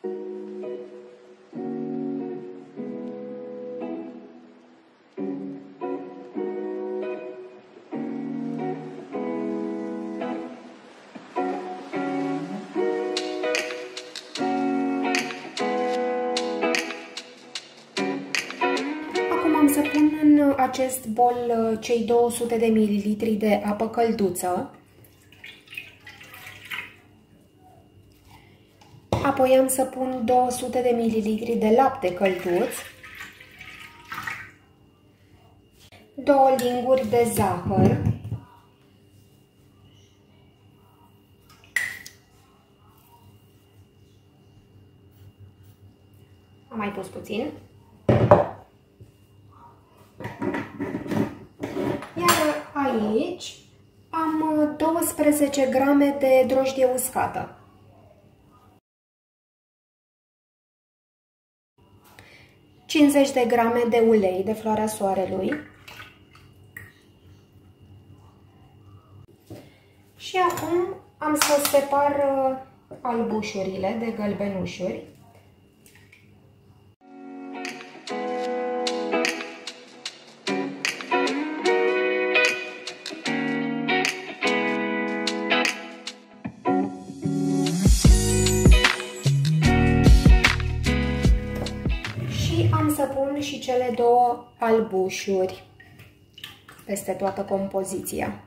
Am să pun în acest bol cei 200 de ml de apă călduță. Apoi am să pun 200 de ml de lapte călduț, 2 linguri de zahăr, am mai pus puțin. Aici am 12 grame de drojdie uscată. – 50 de grame de ulei de floarea soarelui. Și acum am să separ albușurile de galbenusuri. Să pun și cele 2 albușuri peste toată compoziția.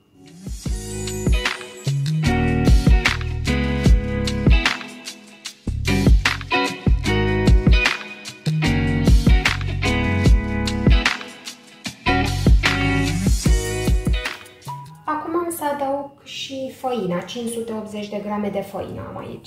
Acum am să adaug și făina, 580 de grame de făină am aici.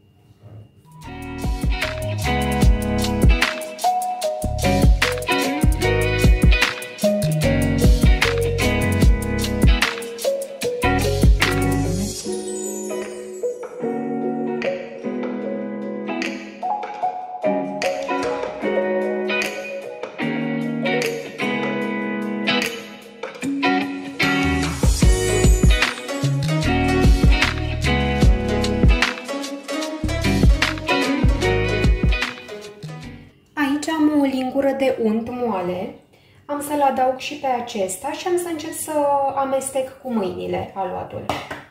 O lingură de unt moale, am să-l adaug și pe acesta și am să încep să amestec cu mâinile aluatul.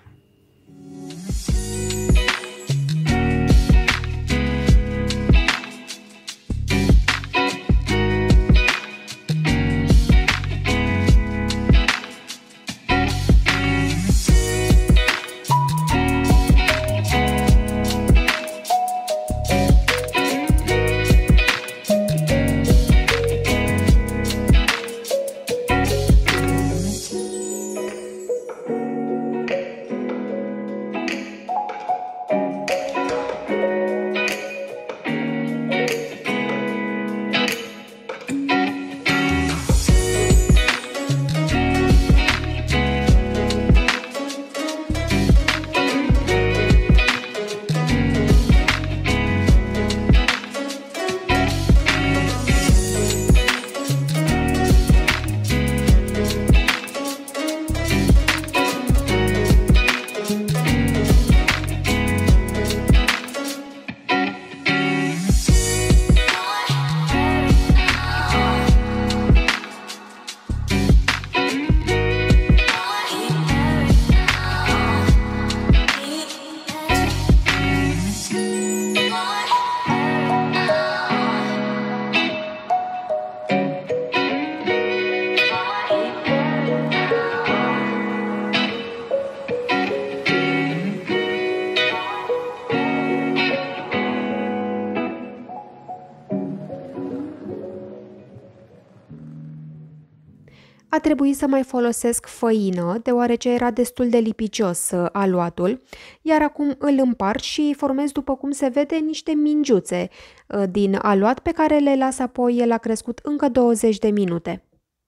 A trebuit să mai folosesc făină, deoarece era destul de lipicios aluatul, iar acum îl împart și formez, după cum se vede, niște mingiuțe din aluat pe care le las apoi la crescut încă 20 de minute.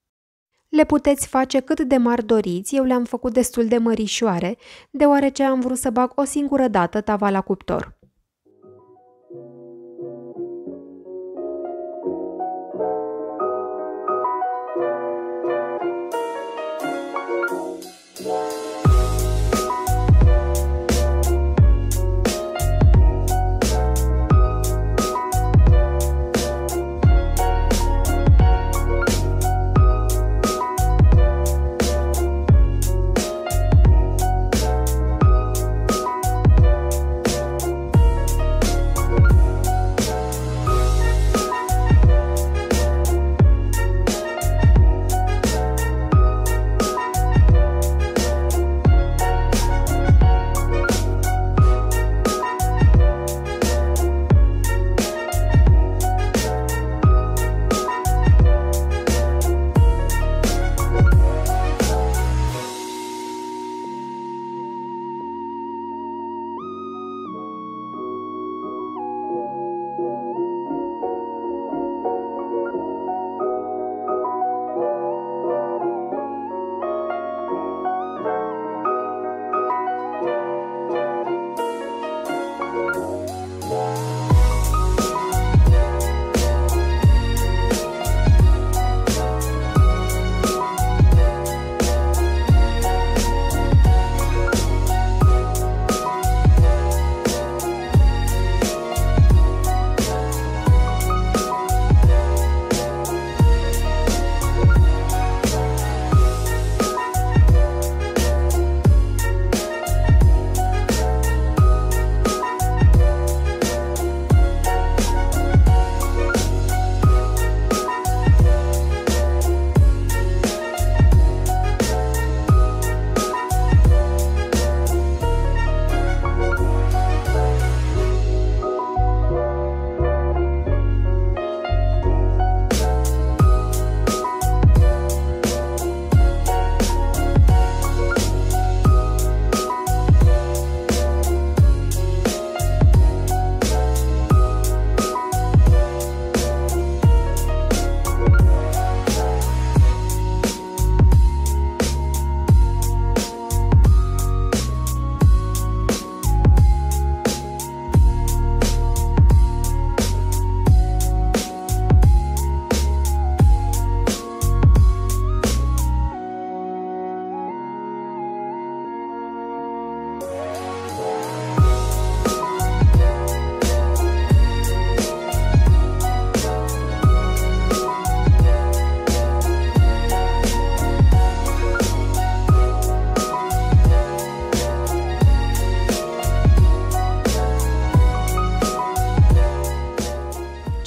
Le puteți face cât de mari doriți, eu le-am făcut destul de mărișoare, deoarece am vrut să bag o singură dată tava la cuptor.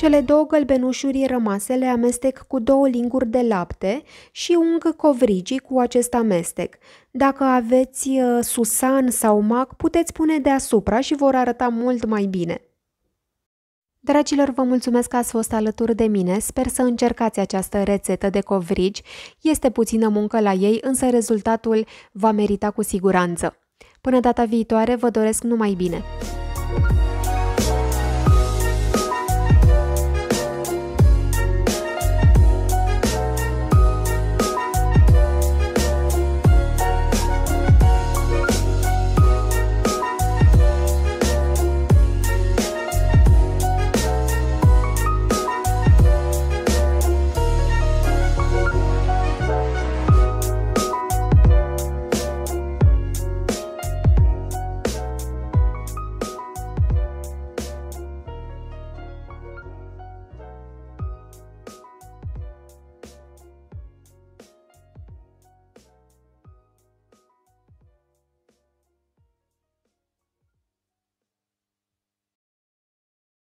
Cele 2 gălbenușuri rămase le amestec cu 2 linguri de lapte și ung covrigii cu acest amestec. Dacă aveți susan sau mac, puteți pune deasupra și vor arăta mult mai bine. Dragilor, vă mulțumesc că ați fost alături de mine, sper să încercați această rețetă de covrigi. Este puțină muncă la ei, însă rezultatul va merita cu siguranță. Până data viitoare, vă doresc numai bine!